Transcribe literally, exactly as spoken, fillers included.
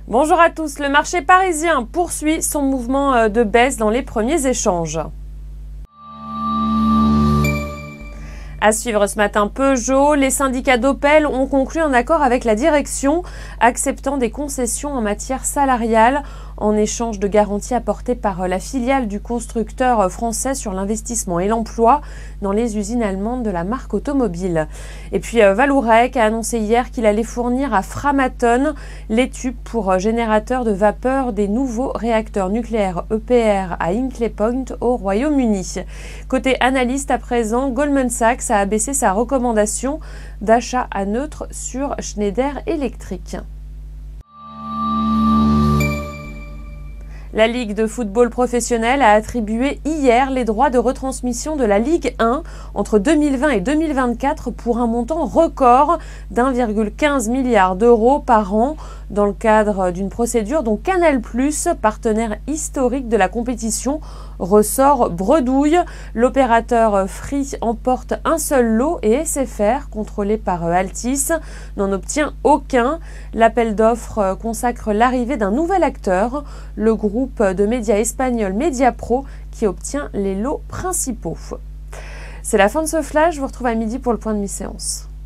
Bonjour à tous, le marché parisien poursuit son mouvement de baisse dans les premiers échanges. À suivre ce matin, Peugeot, les syndicats d'Opel ont conclu un accord avec la direction, acceptant des concessions en matière salariale en échange de garanties apportées par la filiale du constructeur français sur l'investissement et l'emploi dans les usines allemandes de la marque automobile. Et puis Vallourec a annoncé hier qu'il allait fournir à Framatome les tubes pour générateurs de vapeur des nouveaux réacteurs nucléaires E P R à Hinkley Point au Royaume-Uni. Côté analyste à présent, Goldman Sachs a abaissé sa recommandation d'achat à neutre sur Schneider Electric. La Ligue de football professionnel a attribué hier les droits de retransmission de la Ligue un entre deux mille vingt et deux mille vingt-quatre pour un montant record d'un virgule quinze milliard d'euros par an dans le cadre d'une procédure dont Canal plus, partenaire historique de la compétition, ressort bredouille. L'opérateur Free emporte un seul lot et S F R, contrôlé par Altice, n'en obtient aucun. L'appel d'offres consacre l'arrivée d'un nouvel acteur, le groupe de médias espagnol Mediapro, qui obtient les lots principaux. C'est la fin de ce flash, je vous retrouve à midi pour le point de mi-séance.